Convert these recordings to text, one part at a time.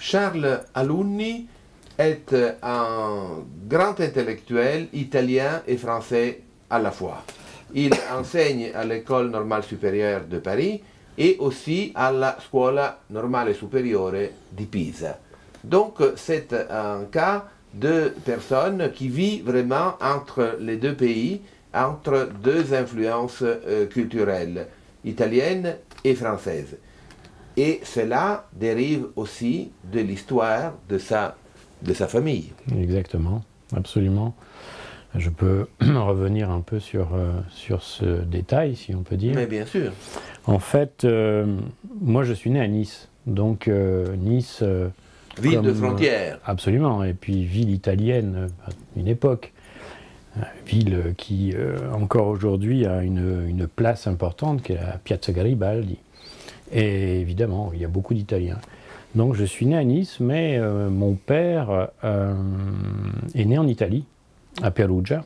Charles Alunni est un grand intellectuel italien et français à la fois. Il enseigne à l'École normale supérieure de Paris et aussi à la Scuola normale supérieure di Pisa. Donc c'est un cas de personnes qui vivent vraiment entre les deux pays, entre deux influences culturelles, italiennes et françaises. Et cela dérive aussi de l'histoire de sa famille. Exactement, absolument. Je peux revenir un peu sur ce détail, si on peut dire. Mais bien sûr. En fait, moi je suis né à Nice. Donc Nice... ville de frontière. Absolument, et puis ville italienne, à une époque. Ville qui, encore aujourd'hui, a une place importante, qui est la Piazza Garibaldi. Et évidemment, il y a beaucoup d'Italiens. Donc je suis né à Nice, mais mon père est né en Italie, à Perugia.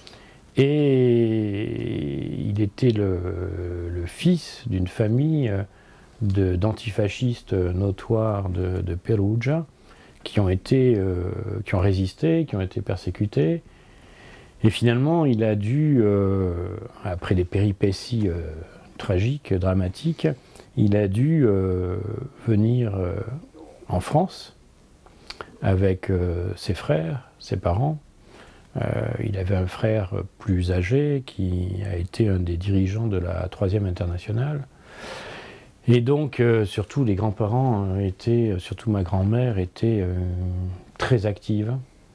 Et il était le fils d'une famille d'antifascistes notoires de Perugia, qui ont résisté, qui ont été persécutés. Et finalement, il a dû, après des péripéties tragiques, dramatiques, il a dû venir en France avec ses frères, ses parents. Il avait un frère plus âgé qui a été un des dirigeants de la 3e internationale. Et donc, surtout les grands-parents surtout ma grand-mère, était très active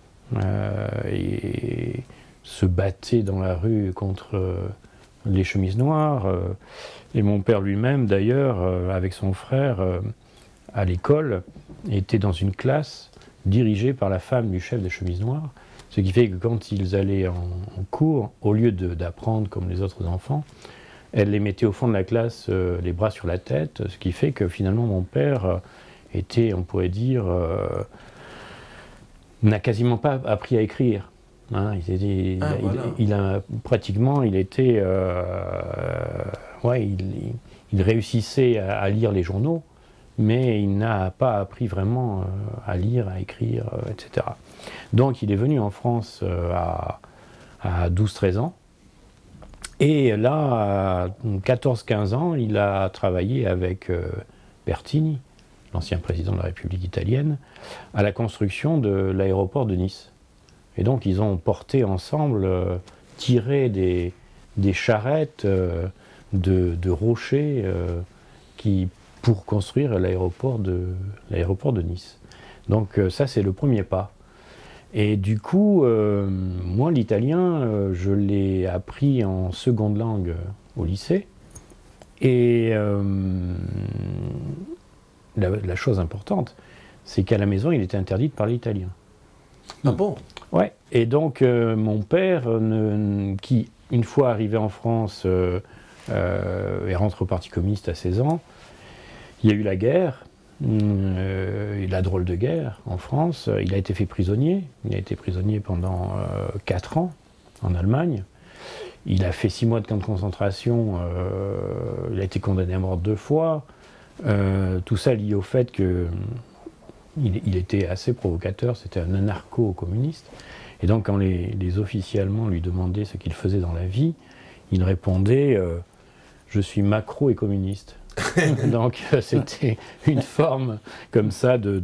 et se battait dans la rue contre les chemises noires. Et mon père lui-même, d'ailleurs, avec son frère, à l'école, était dans une classe dirigée par la femme du chef des chemises noires. Ce qui fait que quand ils allaient en cours, au lieu d'apprendre comme les autres enfants, elle les mettait au fond de la classe, les bras sur la tête, ce qui fait que finalement mon père était, on pourrait dire, n'a quasiment pas appris à écrire. Hein, il réussissait à lire les journaux, mais il n'a pas appris vraiment à lire, à écrire, etc. Donc il est venu en France à 12-13 ans. Et là, à 14-15 ans, il a travaillé avec Pertini, l'ancien président de la République italienne, à la construction de l'aéroport de Nice. Et donc ils ont porté ensemble, tiré des charrettes de rochers pour construire l'aéroport de Nice. Donc ça, c'est le premier pas. Et du coup, moi, l'italien, je l'ai appris en seconde langue au lycée. Et la chose importante, c'est qu'à la maison, il était interdit de parler italien. Ah bon? Ouais. Et donc, mon père, qui, une fois arrivé en France, est rentré au Parti communiste à 16 ans, il y a eu la guerre. La drôle de guerre en France, il a été fait prisonnier. Il a été prisonnier pendant 4 ans en Allemagne. Il a fait 6 mois de camp de concentration. Il a été condamné à mort 2 fois. Tout ça lié au fait qu'il était assez provocateur. C'était un anarcho-communiste. Et donc quand les officiers allemands lui demandaient ce qu'il faisait dans la vie, il répondait « Je suis macro et communiste ». Donc c'était une forme comme ça de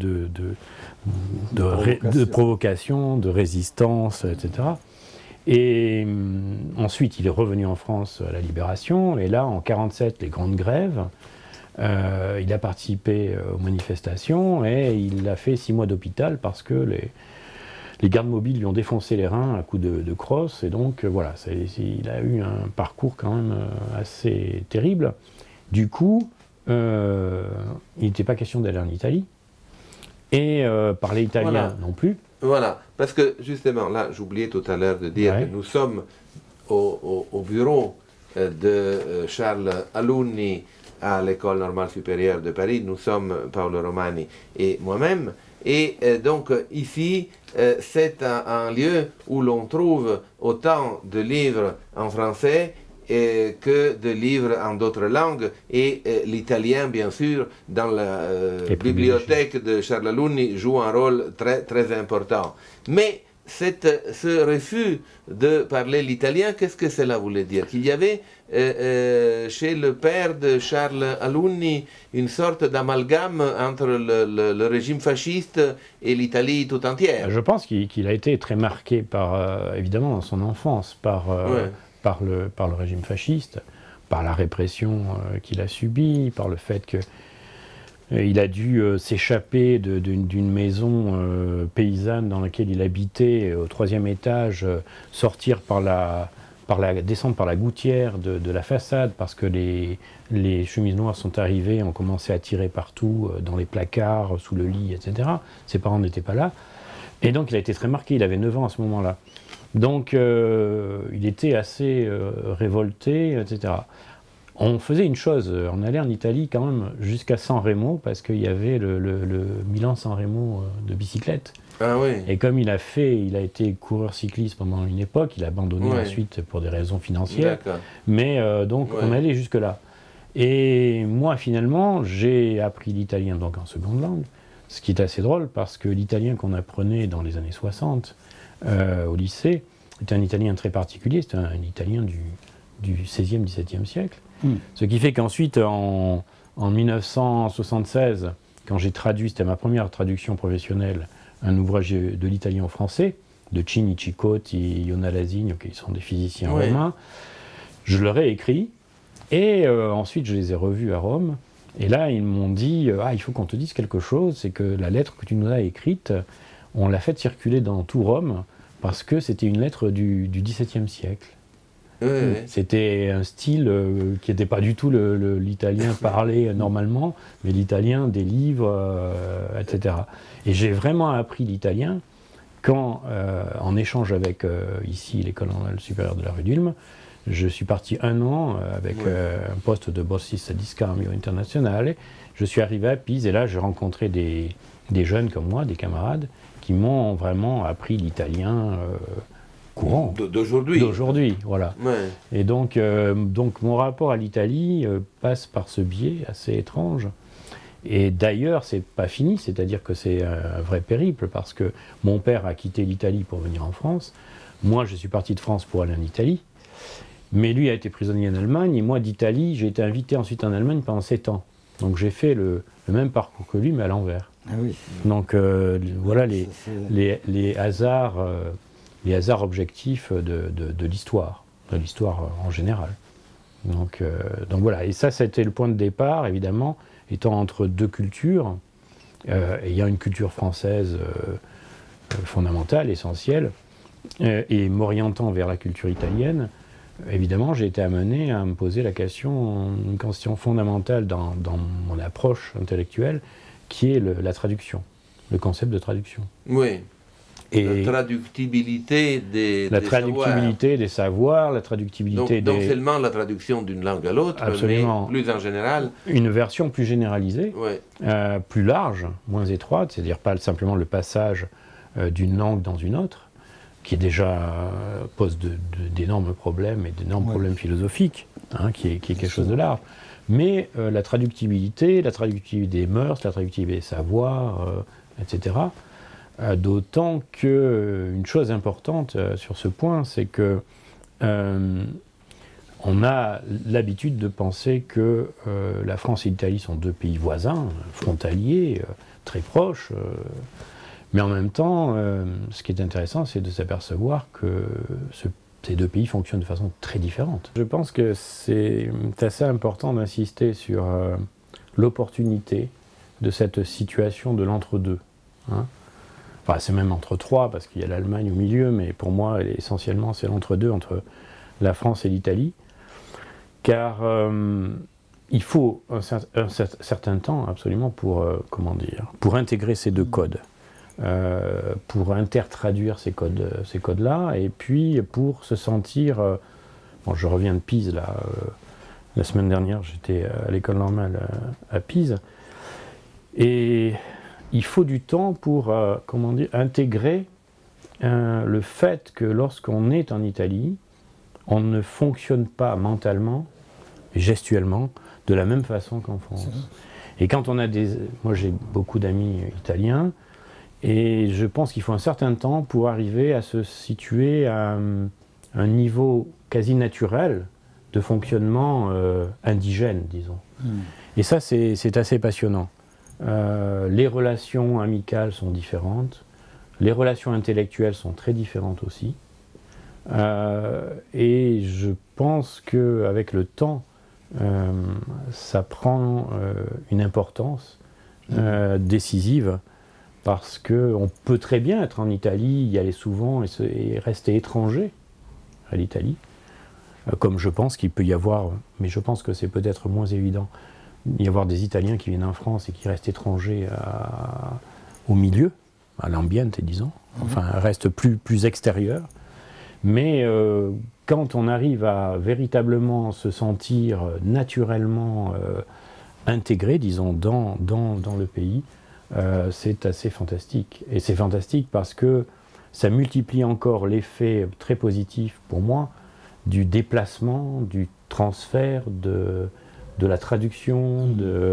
provocation, de résistance, etc. Et ensuite il est revenu en France à la Libération, et là en 1947, les grandes grèves, il a participé aux manifestations et il a fait 6 mois d'hôpital parce que les gardes mobiles lui ont défoncé les reins à coups de crosse, et donc voilà, il a eu un parcours quand même assez terrible. Du coup, il n'était pas question d'aller en Italie, et parler italien non plus. Voilà, parce que justement, là, j'oubliais tout à l'heure de dire que nous sommes au bureau de Charles Alunni à l'École normale supérieure de Paris. Nous sommes Paolo Romani et moi-même. Et donc ici, c'est un lieu où l'on trouve autant de livres en français que de livres en d'autres langues. Et l'italien, bien sûr, dans la bibliothèque de Charles Alunni, joue un rôle très, très important. Mais ce refus de parler l'italien, qu'est-ce que cela voulait dire? Qu'il y avait chez le père de Charles Alunni une sorte d'amalgame entre le régime fasciste et l'Italie tout entière. Je pense qu'il a été très marqué par, évidemment, dans son enfance, par le régime fasciste, par la répression qu'il a subie, par le fait que il a dû s'échapper d'une maison paysanne dans laquelle il habitait au 3e étage, sortir descendre par la gouttière de la façade parce que les chemises noires sont arrivées, ont commencé à tirer partout, dans les placards, sous le lit, etc. Ses parents n'étaient pas là. Et donc il a été très marqué, il avait 9 ans à ce moment-là. Donc il était assez révolté, etc. On faisait une chose, on allait en Italie quand même jusqu'à San Remo parce qu'il y avait le Milan-San Remo de bicyclette. Ah oui. Et comme il a été coureur cycliste pendant une époque, il a abandonné ensuite pour des raisons financières. Mais donc on allait jusque là. Et moi finalement j'ai appris l'italien donc en seconde langue, ce qui est assez drôle parce que l'italien qu'on apprenait dans les années 60 au lycée était un italien très particulier, c'était un italien du 16e, 17e siècle. Ce qui fait qu'ensuite, en 1976, quand j'ai traduit, c'était ma première traduction professionnelle, un ouvrage de l'italien au français, de Cini, Cicotti, Iona Lasigno, qui sont des physiciens romains, je leur ai écrit, et ensuite je les ai revus à Rome, et là ils m'ont dit « Ah, il faut qu'on te dise quelque chose, c'est que la lettre que tu nous as écrite, on l'a faite circuler dans tout Rome, parce que c'était une lettre du XVIIe siècle. » C'était un style qui n'était pas du tout l'italien parlé normalement, mais l'italien des livres, etc. Et j'ai vraiment appris l'italien quand, en échange avec ici l'École normale supérieure de la rue d'Ulm, je suis parti 1 an avec un poste de borsiste di scambio internazionale. Je suis arrivé à Pise et là j'ai rencontré des jeunes comme moi, des camarades, qui m'ont vraiment appris l'italien courant. D'aujourd'hui, voilà. Et donc mon rapport à l'Italie passe par ce biais assez étrange. Et d'ailleurs, c'est pas fini, c'est-à-dire que c'est un vrai périple, parce que mon père a quitté l'Italie pour venir en France. Moi, je suis parti de France pour aller en Italie. Mais lui a été prisonnier en Allemagne, et moi d'Italie, j'ai été invité ensuite en Allemagne pendant 7 ans. Donc j'ai fait le même parcours que lui, mais à l'envers. Ah oui. Donc voilà les hasards objectifs de l'histoire en général. Donc voilà, et ça a été le point de départ, évidemment, étant entre deux cultures, ayant une culture française fondamentale, essentielle, et m'orientant vers la culture italienne. Évidemment, j'ai été amené à me poser une question fondamentale dans mon approche intellectuelle, qui est la traduction, le concept de traduction. Oui. Et la traductibilité des savoirs, la traductibilité non seulement la traduction d'une langue à l'autre, mais plus en général. Une version plus généralisée, plus large, moins étroite, c'est-à-dire pas simplement le passage d'une langue dans une autre, qui déjà pose d'énormes problèmes et d'énormes problèmes philosophiques, qui est quelque chose de large. Mais la traductibilité des mœurs, la traductibilité des savoirs, etc. D'autant qu'une chose importante sur ce point, c'est que on a l'habitude de penser que la France et l'Italie sont deux pays voisins, frontaliers, très proches. Mais en même temps, ce qui est intéressant, c'est de s'apercevoir que ces deux pays fonctionnent de façon très différente. Je pense que c'est assez important d'insister sur l'opportunité de cette situation de l'entre-deux. Enfin, c'est même entre trois, parce qu'il y a l'Allemagne au milieu, mais pour moi, essentiellement, c'est l'entre-deux, entre la France et l'Italie. Car il faut un certain temps, absolument, pour intégrer ces deux codes. Pour intertraduire ces codes-là, et puis pour se sentir... bon, je reviens de Pise, là, la semaine dernière, j'étais à l'école normale à Pise, et il faut du temps pour, intégrer le fait que lorsqu'on est en Italie, on ne fonctionne pas mentalement, gestuellement, de la même façon qu'en France. Et quand on a des... Moi j'ai beaucoup d'amis italiens, et je pense qu'il faut un certain temps pour arriver à se situer à un niveau quasi naturel de fonctionnement indigène, disons. Et ça, c'est assez passionnant. Les relations amicales sont différentes, les relations intellectuelles sont très différentes aussi. Et je pense qu'avec le temps, ça prend une importance décisive, parce qu'on peut très bien être en Italie, y aller souvent et rester étranger à l'Italie, comme je pense qu'il peut y avoir, mais je pense que c'est peut-être moins évident, y avoir des Italiens qui viennent en France et qui restent étrangers au milieu, à l'ambiente, disons, enfin restent plus extérieurs. Mais quand on arrive à véritablement se sentir naturellement intégré, disons, dans le pays, c'est assez fantastique. Et c'est fantastique parce que ça multiplie encore l'effet très positif pour moi du déplacement, du transfert, de la traduction,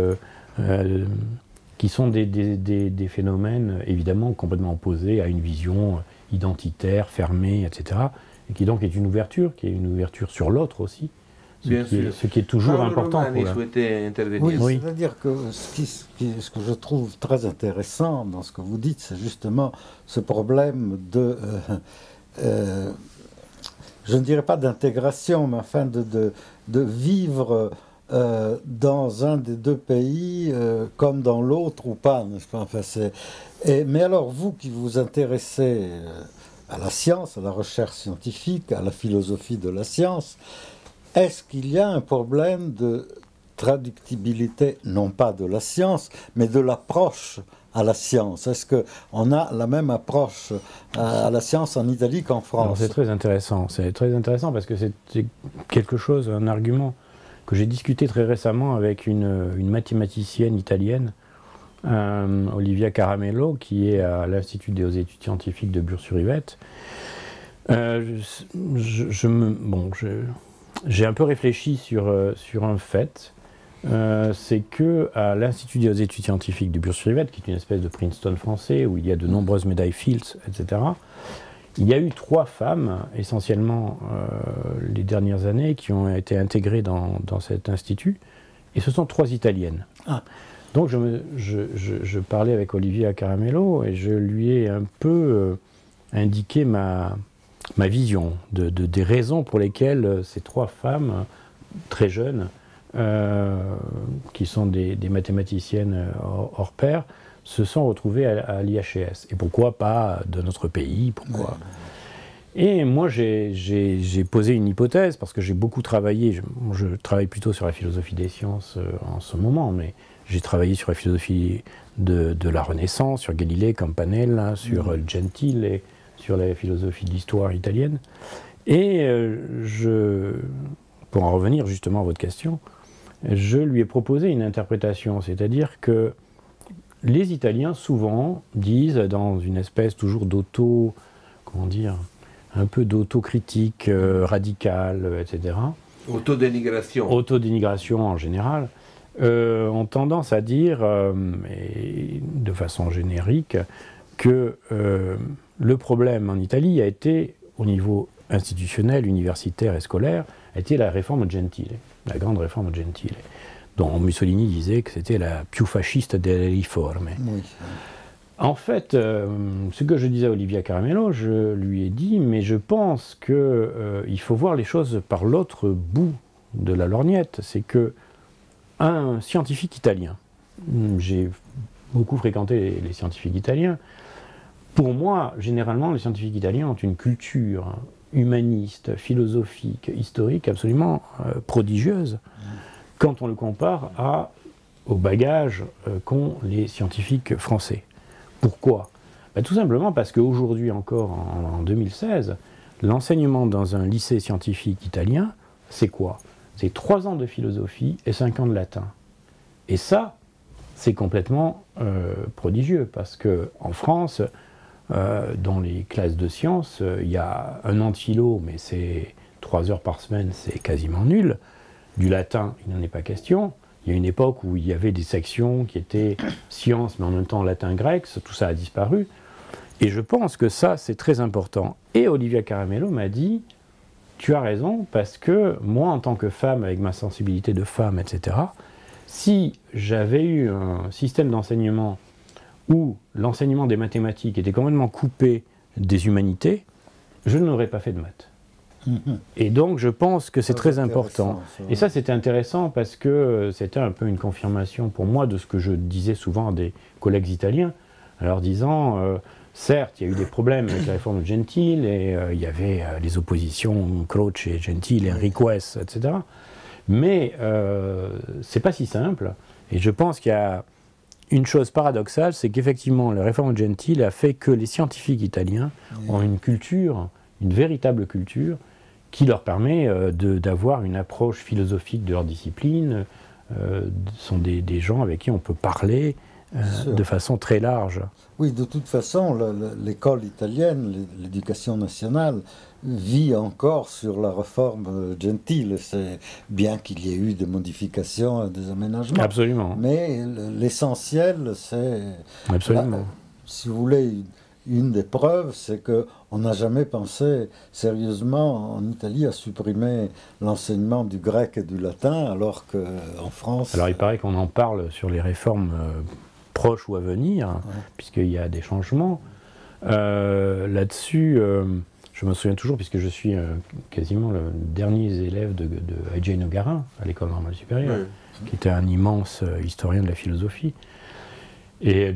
qui sont des phénomènes évidemment complètement opposés à une vision identitaire, fermée, etc. Et qui donc est une ouverture sur l'autre aussi. Ce qui est toujours important. Oui, c'est-à-dire que ce que je trouve très intéressant dans ce que vous dites, c'est justement ce problème de, je ne dirais pas d'intégration, mais enfin de vivre dans un des deux pays comme dans l'autre ou pas, n'est-ce pas? Enfin, mais alors vous qui vous intéressez à la science, à la recherche scientifique, à la philosophie de la science, est-ce qu'il y a un problème de traductibilité, non pas de la science, mais de l'approche à la science? Est-ce qu'on a la même approche à la science en Italie qu'en France? C'est très intéressant. C'est très intéressant parce que c'est quelque chose, un argument que j'ai discuté très récemment avec une mathématicienne italienne, Olivia Caramello, qui est à l'Institut des hautes études scientifiques de Bure-sur-Yvette. J'ai un peu réfléchi sur un fait, c'est que à l'Institut des hautes études scientifiques de Bure-sur-Yvette, qui est une espèce de Princeton français, où il y a de nombreuses médailles Fields, etc., il y a eu 3 femmes, essentiellement les dernières années, qui ont été intégrées dans cet institut, et ce sont 3 italiennes. Ah. Donc je parlais avec Olivia Caramello, et je lui ai un peu indiqué ma vision des raisons pour lesquelles ces 3 femmes très jeunes, qui sont des mathématiciennes hors pair, se sont retrouvées à l'IHES. Et pourquoi pas de notre pays? Pourquoi? Et moi j'ai posé une hypothèse, parce que j'ai beaucoup travaillé, je travaille plutôt sur la philosophie des sciences en ce moment, mais j'ai travaillé sur la philosophie de la Renaissance, sur Galilée, Campanella, sur Gentile, et sur la philosophie de l'histoire italienne. Et pour en revenir justement à votre question, je lui ai proposé une interprétation, c'est-à-dire que les Italiens souvent disent, dans une espèce toujours un peu d'autocritique radicale, etc. Autodénigration. Autodénigration en général, ont tendance à dire, et de façon générique, que le problème en Italie a été, au niveau institutionnel, universitaire et scolaire, a été la réforme Gentile, la grande réforme Gentile, dont Mussolini disait que c'était la più fasciste delle riforme. Oui. En fait, ce que je disais à Olivia Caramello, je lui ai dit, mais je pense qu'il faut voir les choses par l'autre bout de la lorgnette. C'est que un scientifique italien, j'ai beaucoup fréquenté les scientifiques italiens, pour moi, généralement, les scientifiques italiens ont une culture humaniste, philosophique, historique absolument prodigieuse, quand on le compare au bagage qu'ont les scientifiques français. Pourquoi? Tout simplement parce qu'aujourd'hui encore, en 2016, l'enseignement dans un lycée scientifique italien, c'est quoi? C'est 3 ans de philosophie et 5 ans de latin. Et ça, c'est complètement prodigieux, parce qu'en France, dans les classes de sciences, il y a un an de philo, mais c'est 3 heures par semaine, c'est quasiment nul. Du latin, il n'en est pas question. Il y a une époque où il y avait des sections qui étaient sciences, mais en même temps latin-grec, tout ça a disparu. Et je pense que ça, c'est très important. Et Olivia Caramello m'a dit, tu as raison, parce que moi, en tant que femme, avec ma sensibilité de femme, etc., si j'avais eu un système d'enseignement où l'enseignement des mathématiques était complètement coupé des humanités, je n'aurais pas fait de maths. Et donc je pense que c'est très important. Et ça c'était intéressant parce que c'était un peu une confirmation pour moi de ce que je disais souvent à des collègues italiens, en leur disant, certes il y a eu des problèmes avec la réforme de Gentile, et il y avait les oppositions Croce et Gentile et Enriquez, etc. Mais c'est pas si simple, et je pense qu'il y a une chose paradoxale, c'est qu'effectivement la réforme de Gentile a fait que les scientifiques italiens ont une culture, une véritable culture, qui leur permet d'avoir une approche philosophique de leur discipline. Sont des gens avec qui on peut parler de façon très large. Oui, de toute façon, l'école italienne, l'éducation nationale, vit encore sur la réforme Gentile. C'est bien qu'il y ait eu des modifications, des aménagements. Absolument. Mais l'essentiel, c'est... Absolument. Si vous voulez... Une des preuves, c'est qu'on n'a jamais pensé sérieusement en Italie à supprimer l'enseignement du grec et du latin, alors qu'en France... Alors il paraît qu'on en parle sur les réformes proches ou à venir, puisqu'il y a des changements. Là-dessus, je me souviens toujours, puisque je suis quasiment le dernier élève de Eugenio Garin, à l'École normale supérieure, qui était un immense historien de la philosophie. Et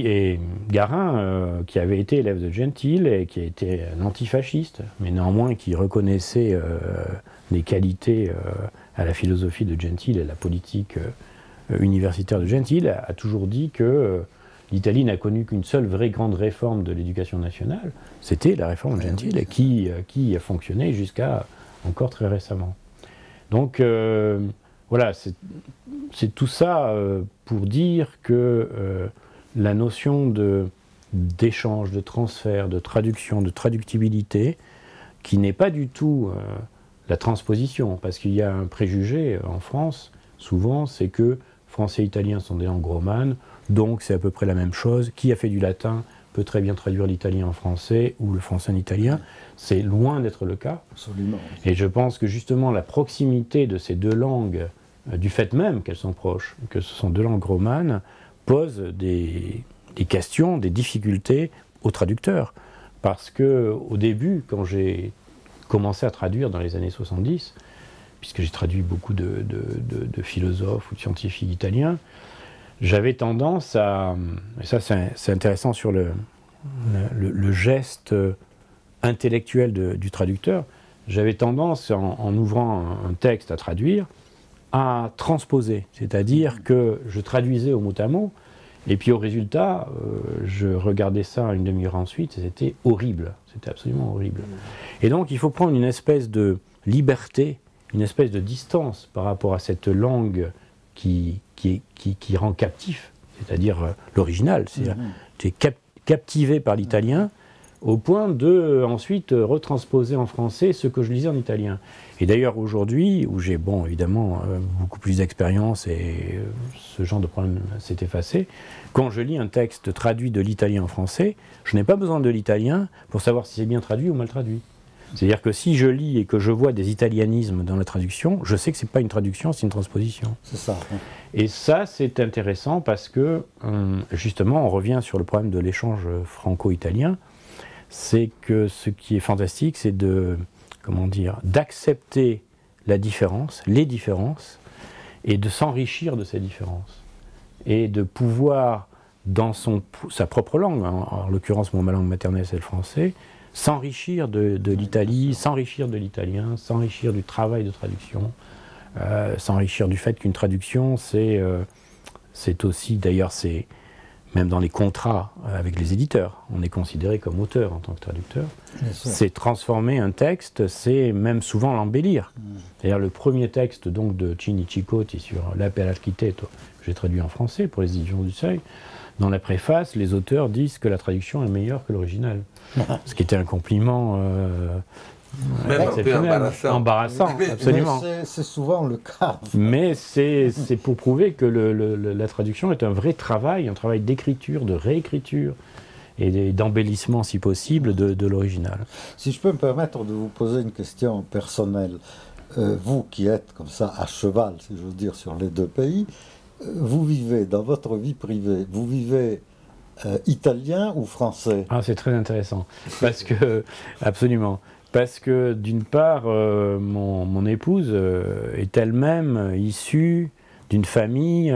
Garin, qui avait été élève de Gentile et qui était un antifasciste, mais néanmoins qui reconnaissait des qualités à la philosophie de Gentile et à la politique universitaire de Gentile, a toujours dit que l'Italie n'a connu qu'une seule vraie grande réforme de l'éducation nationale, c'était la réforme de Gentile, qui a fonctionné jusqu'à encore très récemment. Donc voilà, c'est tout ça pour dire que la notion d'échange, de transfert, de traduction, de traductibilité, qui n'est pas du tout la transposition, parce qu'il y a un préjugé en France, souvent, c'est que français et italien sont des langues romanes, donc c'est à peu près la même chose. Qui a fait du latin peut très bien traduire l'italien en français ou le français en italien. C'est loin d'être le cas. Absolument. Et je pense que justement la proximité de ces deux langues, du fait même qu'elles sont proches, que ce sont deux langues romanes, pose des questions, des difficultés aux traducteurs. Parce qu'au début, quand j'ai commencé à traduire dans les années 70, puisque j'ai traduit beaucoup de philosophes ou de scientifiques italiens, j'avais tendance à... Et ça c'est intéressant sur le geste intellectuel du traducteur, j'avais tendance, en ouvrant un texte à traduire, à transposer, c'est-à-dire que je traduisais au mot à mot, et puis au résultat, je regardais ça une demi-heure ensuite, et c'était horrible, c'était absolument horrible. Et donc il faut prendre une espèce de liberté, une espèce de distance par rapport à cette langue qui rend captif, c'est-à-dire l'original, c'est captivé par l'italien, au point de ensuite retransposer en français ce que je lisais en italien. Et d'ailleurs aujourd'hui, où j'ai évidemment beaucoup plus d'expérience et ce genre de problème s'est effacé, quand je lis un texte traduit de l'italien en français, je n'ai pas besoin de l'italien pour savoir si c'est bien traduit ou mal traduit. C'est-à-dire que si je lis et que je vois des italianismes dans la traduction, je sais que ce n'est pas une traduction, c'est une transposition. C'est ça. Et ça, c'est intéressant parce que, justement, on revient sur le problème de l'échange franco-italien. C'est que ce qui est fantastique, c'est d'accepter la différence, les différences, et de s'enrichir de ces différences. Et de pouvoir, dans sa propre langue, en l'occurrence, ma langue maternelle, c'est le français, s'enrichir de l'Italie, s'enrichir de l'italien, s'enrichir du travail de traduction, s'enrichir du fait qu'une traduction, c'est aussi, d'ailleurs, c'est même dans les contrats avec les éditeurs, on est considéré comme auteur en tant que traducteur. C'est transformer un texte, c'est même souvent l'embellir. D'ailleurs, le premier texte donc, de Cinici Coti sur La per Architetto, que j'ai traduit en français pour les éditions du Seuil, dans la préface, les auteurs disent que la traduction est meilleure que l'original. Ce qui était un compliment Même un peu embarrassant. Embarrassant, absolument. C'est souvent le cas. Mais c'est pour prouver que la traduction est un vrai travail, un travail d'écriture, de réécriture et d'embellissement, si possible, de l'original. Si je peux me permettre de vous poser une question personnelle, vous qui êtes comme ça à cheval, si je veux dire, sur les deux pays, vous vivez dans votre vie privée, vous vivez italien ou français? Ah, c'est très intéressant, parce que, absolument, parce que d'une part, mon épouse est elle-même issue d'une famille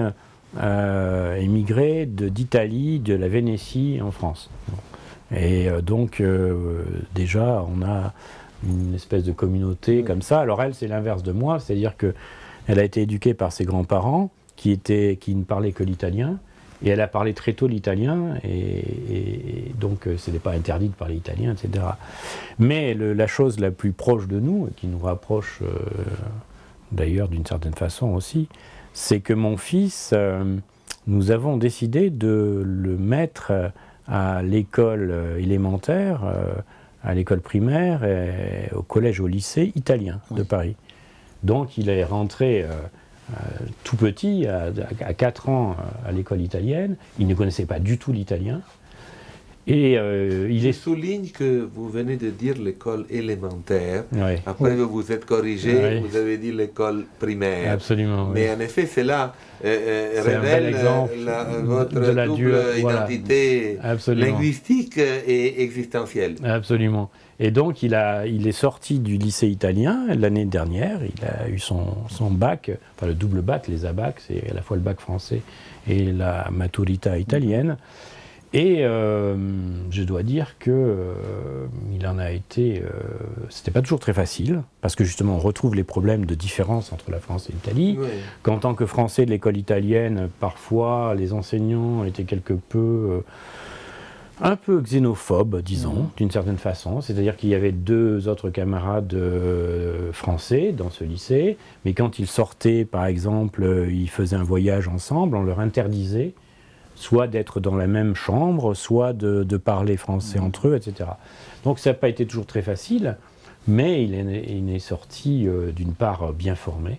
émigrée d'Italie, de la Vénétie en France. Et donc, déjà, on a une espèce de communauté comme ça. Alors elle, c'est l'inverse de moi, c'est-à-dire qu'elle a été éduquée par ses grands-parents qui ne parlaient que l'italien, et elle a parlé très tôt l'italien, et donc ce n'était pas interdit de parler italien, etc. Mais la chose la plus proche de nous, et qui nous rapproche d'ailleurs d'une certaine façon aussi, c'est que mon fils, nous avons décidé de le mettre à l'école élémentaire, à l'école primaire, et au collège, au lycée italien de Paris. Donc il est rentré tout petit, à 4 ans, à l'école italienne. Il ne connaissait pas du tout l'italien. Et Je souligne que vous venez de dire l'école élémentaire. Oui. Après, vous vous êtes corrigé, vous avez dit l'école primaire. Absolument. Mais en effet, cela révèle votre double identité linguistique et existentielle. Absolument. Et donc, il est sorti du lycée italien l'année dernière. Il a eu son bac, enfin le double bac, les ABAC, c'est à la fois le bac français et la maturita italienne. Et je dois dire que il en a été... c'était pas toujours très facile, parce que justement on retrouve les problèmes de différence entre la France et l'Italie, qu'en tant que Français de l'école italienne, parfois les enseignants étaient quelque peu... un peu xénophobes, disons, d'une certaine façon. C'est-à-dire qu'il y avait 2 autres camarades français dans ce lycée, mais quand ils sortaient, par exemple, ils faisaient un voyage ensemble, on leur interdisait soit d'être dans la même chambre, soit de parler français entre eux, etc. Donc ça n'a pas été toujours très facile, mais il est sorti d'une part bien formé,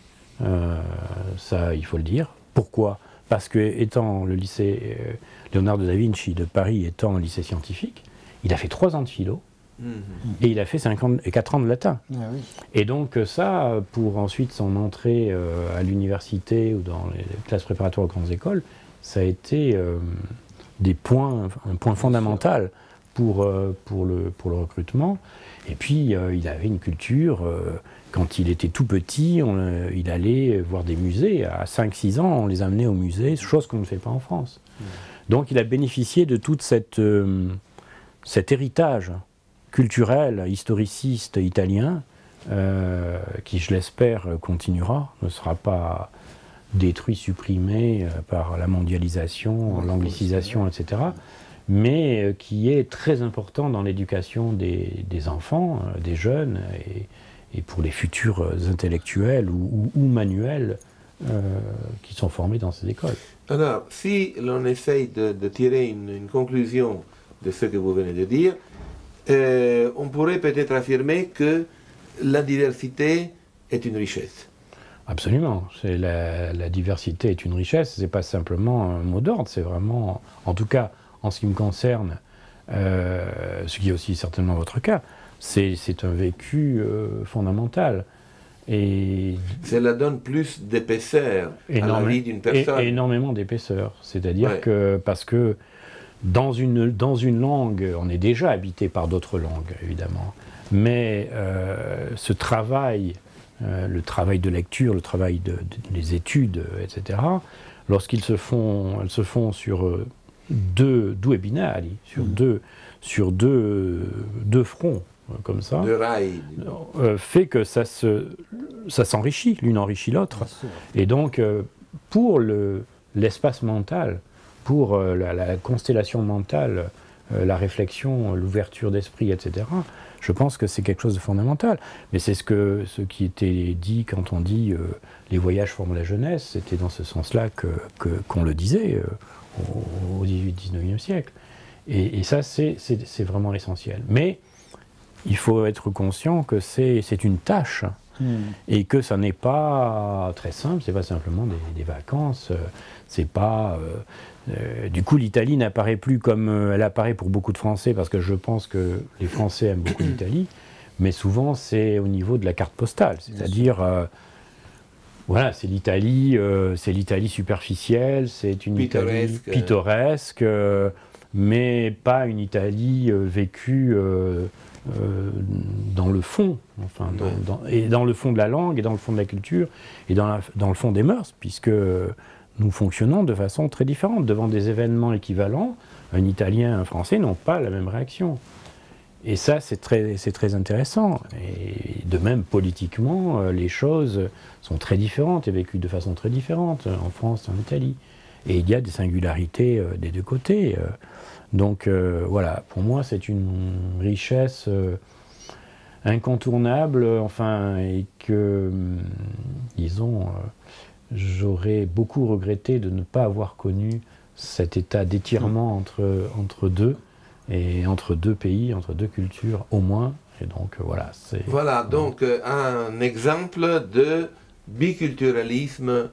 ça il faut le dire. Pourquoi? Parce que étant le lycée Leonardo da Vinci de Paris étant un lycée scientifique, il a fait 3 ans de philo, et il a fait 4 ans de latin. Ah oui. Et donc ça, pour ensuite son entrée à l'université ou dans les classes préparatoires aux grandes écoles, ça a été un point fondamental pour le recrutement. Et puis, il avait une culture, quand il était tout petit, il allait voir des musées. À 5-6 ans, on les amenait au musée, chose qu'on ne fait pas en France. Donc, il a bénéficié de tout cet héritage culturel, historiciste italien, qui, je l'espère, continuera, ne sera pas détruit, supprimé par la mondialisation, l'anglicisation, etc., mais qui est très important dans l'éducation des enfants, des jeunes, et pour les futurs intellectuels ou manuels qui sont formés dans ces écoles. Alors, si l'on essaye de tirer une conclusion de ce que vous venez de dire, on pourrait peut-être affirmer que la diversité est une richesse. Absolument. La diversité est une richesse, c'est pas simplement un mot d'ordre, c'est vraiment, en tout cas, en ce qui me concerne, ce qui est aussi certainement votre cas, c'est un vécu fondamental. Et cela donne plus d'épaisseur à la vie d'une personne. Énormément d'épaisseur. C'est-à-dire que, parce que dans une langue, on est déjà habité par d'autres langues, évidemment, mais ce travail, le travail de lecture, le travail des études, etc., lorsqu'ils elles se font sur deux binari, sur deux fronts, comme ça, fait que ça s'enrichit, l'une enrichit l'autre. Et donc, pour l'espace mental, pour la constellation mentale, la réflexion, l'ouverture d'esprit, etc., je pense que c'est quelque chose de fondamental. Mais c'est ce qui était dit quand on dit les voyages forment la jeunesse, c'était dans ce sens-là qu'on le disait au XVIIIe, XIXe siècle. Et ça, c'est vraiment essentiel. Mais il faut être conscient que c'est une tâche et que ça n'est pas très simple, c'est pas simplement des vacances, c'est pas... du coup, l'Italie n'apparaît plus comme elle apparaît pour beaucoup de Français, parce que je pense que les Français aiment beaucoup l'Italie, mais souvent c'est au niveau de la carte postale, c'est-à-dire... voilà, c'est l'Italie superficielle, c'est une Italie pittoresque, mais pas une Italie vécue dans le fond, enfin, et dans le fond de la langue, et dans le fond de la culture, et dans le fond des mœurs, puisque nous fonctionnons de façon très différente. Devant des événements équivalents, un Italien et un Français n'ont pas la même réaction. Et ça, c'est très intéressant. Et de même, politiquement, les choses sont très différentes et vécues de façon très différente en France et en Italie. Et il y a des singularités des deux côtés. Donc voilà, pour moi, c'est une richesse incontournable, enfin, et que, disons, j'aurais beaucoup regretté de ne pas avoir connu cet état d'étirement entre deux. Et entre deux pays, entre deux cultures au moins. Et donc voilà, c'est... Voilà, donc un exemple de biculturalisme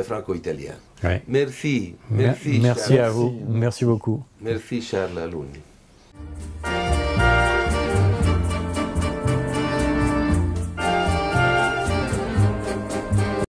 franco-italien. Ouais. Merci. Merci Charles. à vous. Merci beaucoup. Merci Charles Alunni.